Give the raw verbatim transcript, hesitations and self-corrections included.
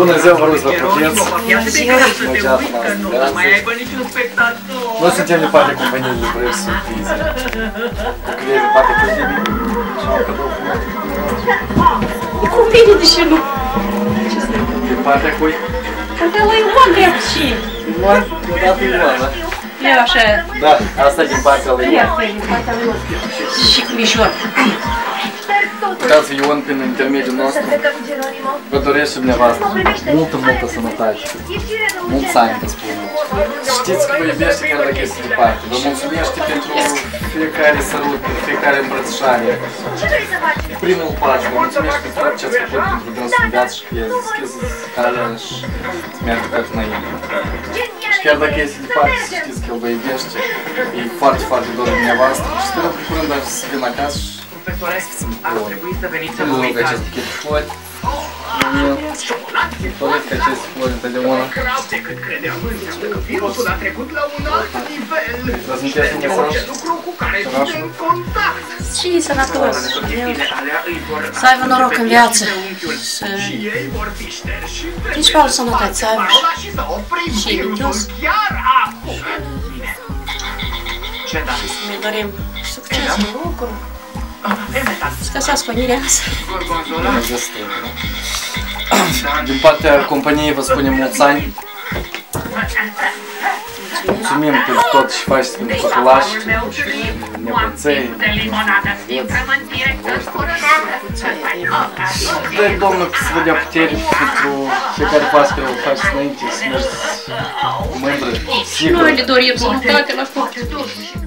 Bună ziua, vă rog să vă plătiți. Noi suntem de partea companiei de Brăi Surprize. Cu clienți de partea clădirii și am cadou frumos. Cum vine, deși nu? De partea cui? Partea lui Ioan, drept și... Ioan, deodată Ioan, da? Eu așa... Da, asta e din partea lui Ioan. Asta e din partea lui Ioan. Și cu Mișor. Uitați, Ion, prin intermediul nostru, vă doresc și dumneavoastră multă, multă sănătate. Mulți ani, vă spun. Știți că vă iubește chiar dacă este departe. Vă mulțumește pentru fiecare sărut, pentru fiecare îmbrățișare. Primul pas, vă mulțumește pentru tot ce ați făcut pentru dânsul în viață și că i-ați deschis calea și merge tot înainte. Și chiar dacă este departe, să știți că el vă iubește, e foarte, foarte dor de dumneavoastră și sperăm în curând să vină acasă și ar trebui să veniți să nu vă rog uitați. acest chipșori. Doresc acest flori întotdeauna. Decât credeam, înseamnă că virusul a trecut la un alt nivel. Transmiteți un mesaj. Lucru cu care vine în contact. Și sănătos. Subiectele alea îi vor Să aibă noroc în viață. și ei vor fi șterși. Principalul sănătate să aibă Și să oprim și virusul jos. chiar acum. Bine. Ce da? Ne dorim succes, lucru. Emetat. Să găsească mireasă. Gorgonzola. Din partea companiei vă spunem mulți ani. Mulțumim pentru tot și faceți pentru copulași, nepoței. Dă-i Domnul că să vă dea puteri pentru fiecare pas care o faceți înainte, să mergeți mândră, Și noi sigură. le dorim sănătate la tot.